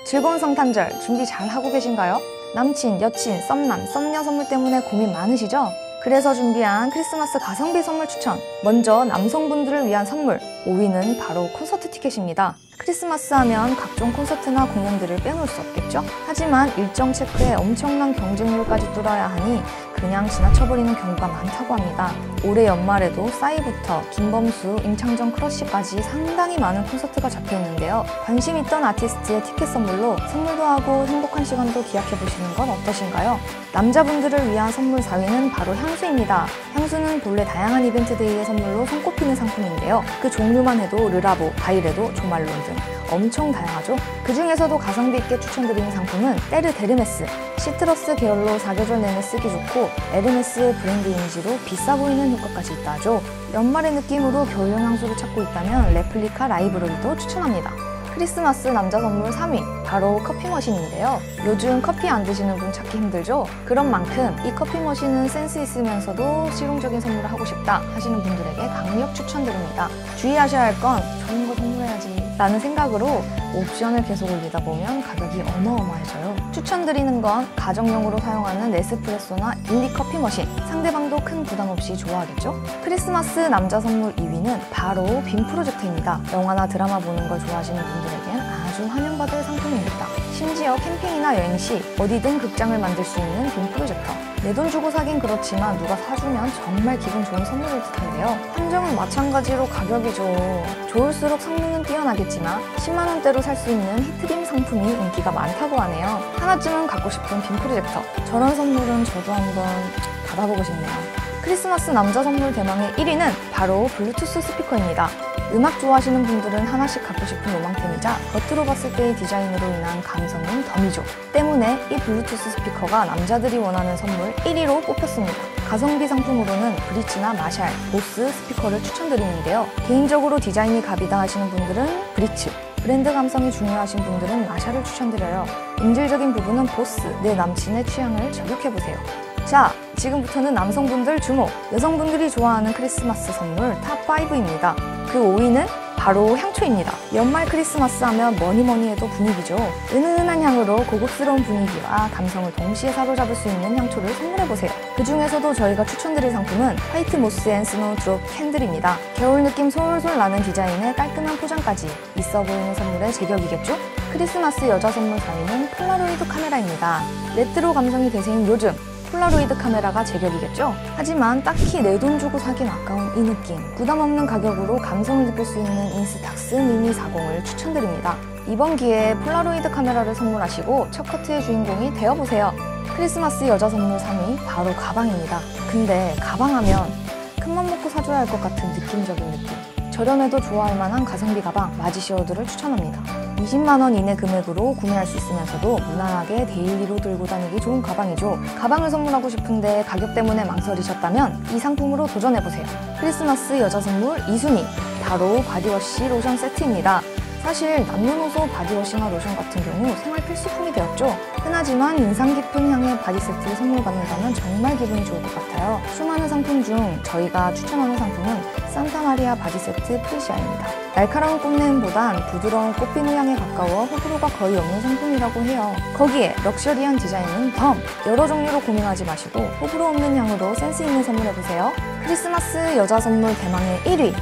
즐거운 성탄절 준비 잘 하고 계신가요? 남친, 여친, 썸남, 썸녀 선물 때문에 고민 많으시죠? 그래서 준비한 크리스마스 가성비 선물 추천. 먼저 남성분들을 위한 선물 5위는 바로 콘서트 티켓입니다. 크리스마스 하면 각종 콘서트나 공연들을 빼놓을 수 없겠죠? 하지만 일정 체크에 엄청난 경쟁률까지 뚫어야 하니 그냥 지나쳐버리는 경우가 많다고 합니다. 올해 연말에도 싸이부터 김범수, 임창정 크러쉬까지 상당히 많은 콘서트가 잡혀있는데요. 관심 있던 아티스트의 티켓 선물로 선물도 하고 행복한 시간도 기약해보시는 건 어떠신가요? 남자분들을 위한 선물 4위는 바로 향수입니다. 향수는 본래 다양한 이벤트 데이의 선물로 손꼽히는 상품인데요. 그 종류만 해도 르라보, 바이레도, 조말론 등 엄청 다양하죠? 그 중에서도 가성비 있게 추천드리는 상품은 때르 데르메스. 시트러스 계열로 사계절 내내 쓰기 좋고 에르메스 브랜드 이미지로 비싸 보이는 효과까지 있다 하죠. 연말의 느낌으로 겨울용 향수를 찾고 있다면 레플리카 라이브러리도 추천합니다. 크리스마스 남자 선물 3위, 바로 커피 머신인데요. 요즘 커피 안 드시는 분 찾기 힘들죠? 그런 만큼 이 커피 머신은 센스 있으면서도 실용적인 선물을 하고 싶다 하시는 분들에게 강력 추천드립니다. 주의하셔야 할 건 좋은 거 선물해야지 라는 생각으로 옵션을 계속 올리다 보면 가격이 어마어마해져요. 추천드리는 건 가정용으로 사용하는 네스프레소나 인디 커피 머신. 상대방도 큰 부담 없이 좋아하겠죠? 크리스마스 남자 선물 2위는 바로 빔 프로젝터입니다. 영화나 드라마 보는 걸 좋아하시는 분들에겐 아주 환영받을 상품입니다. 심지어 캠핑이나 여행 시 어디든 극장을 만들 수 있는 빔 프로젝터. 내 돈 주고 사긴 그렇지만 누가 사주면 정말 기분 좋은 선물일 듯한데요. 한정은 마찬가지로 가격이죠. 좋을수록 성능은 뛰어나겠지만 10만 원대로 살 수 있는 히트빔 상품이 인기가 많다고 하네요. 하나쯤은 갖고 싶은 빔 프로젝터. 저런 선물은 저도 한번 받아보고 싶네요. 크리스마스 남자 선물 대망의 1위는 바로 블루투스 스피커입니다. 음악 좋아하시는 분들은 하나씩 갖고 싶은 로망템이자 겉으로 봤을 때의 디자인으로 인한 감성은 덤이죠. 때문에 이 블루투스 스피커가 남자들이 원하는 선물 1위로 뽑혔습니다. 가성비 상품으로는 브리치나 마샬, 보스 스피커를 추천드리는데요. 개인적으로 디자인이 갑이다 하시는 분들은 브리치, 브랜드 감성이 중요하신 분들은 마샬을 추천드려요. 음질적인 부분은 보스, 내 남친의 취향을 저격해보세요. 자, 지금부터는 남성분들 주목! 여성분들이 좋아하는 크리스마스 선물 탑5입니다. 그 5위는 바로 향초입니다. 연말 크리스마스 하면 뭐니뭐니 해도 분위기죠. 은은한 향으로 고급스러운 분위기와 감성을 동시에 사로잡을 수 있는 향초를 선물해보세요. 그 중에서도 저희가 추천드릴 상품은 화이트 모스 앤 스노우 드롭 캔들입니다. 겨울 느낌 솔솔 나는 디자인에 깔끔한 포장까지 있어 보이는 선물의 제격이겠죠? 크리스마스 여자 선물 4위는 폴라로이드 카메라입니다. 레트로 감성이 대세인 요즘 폴라로이드 카메라가 제격이겠죠? 하지만 딱히 내 돈 주고 사긴 아까운 이 느낌. 부담 없는 가격으로 감성을 느낄 수 있는 인스탁스 미니 40을 추천드립니다. 이번 기회에 폴라로이드 카메라를 선물하시고 첫 커트의 주인공이 되어보세요. 크리스마스 여자 선물 3위 바로 가방입니다. 근데 가방하면 큰맘 먹고 사줘야 할 것 같은 느낌적인 느낌. 저렴해도 좋아할 만한 가성비 가방 마지시어드를 추천합니다. 20만 원 이내 금액으로 구매할 수 있으면서도 무난하게 데일리로 들고 다니기 좋은 가방이죠. 가방을 선물하고 싶은데 가격 때문에 망설이셨다면 이 상품으로 도전해보세요. 크리스마스 여자 선물 2순위, 바로 바디워시 로션 세트입니다. 사실 남녀노소 바디워시나 로션 같은 경우 생활 필수품이 되었죠. 흔하지만 인상 깊은 향의 바디 세트를 선물 받는다면 정말 기분이 좋을 것 같아요. 수많은 상품 중 저희가 추천하는 상품은 산타마리아 바디 세트 프리시아입니다. 날카로운 꽃내음보단 부드러운 꽃비누 향에 가까워 호불호가 거의 없는 상품이라고 해요. 거기에 럭셔리한 디자인은 덤! 여러 종류로 고민하지 마시고 호불호 없는 향으로 센스 있는 선물해보세요. 크리스마스 여자 선물 대망의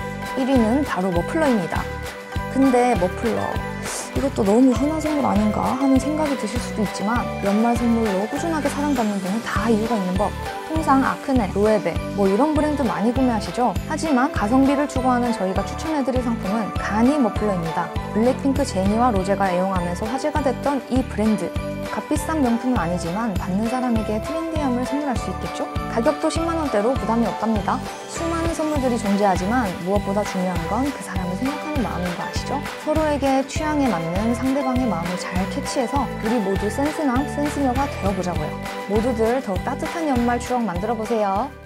1위는 바로 머플러입니다. 근데 머플러, 이것도 너무 흔한 선물 아닌가 하는 생각이 드실 수도 있지만 연말 선물로 꾸준하게 사랑받는 데는 다 이유가 있는 법. 통상 아크네, 로에베 뭐 이런 브랜드 많이 구매하시죠? 하지만 가성비를 추구하는 저희가 추천해드릴 상품은 가니 머플러입니다. 블랙핑크 제니와 로제가 애용하면서 화제가 됐던 이 브랜드. 값비싼 명품은 아니지만 받는 사람에게 트렌디함을 선물할 수 있겠죠? 가격도 10만 원대로 부담이 없답니다. 수많은 선물들이 존재하지만 무엇보다 중요한 건 그 사람을 생각하는 마음인 거 아시죠? 서로에게 취향에 맞는 상대방의 마음을 잘 캐치해서 우리 모두 센스남, 센스녀가 되어보자고요. 모두들 더욱 따뜻한 연말 추억 만들어보세요.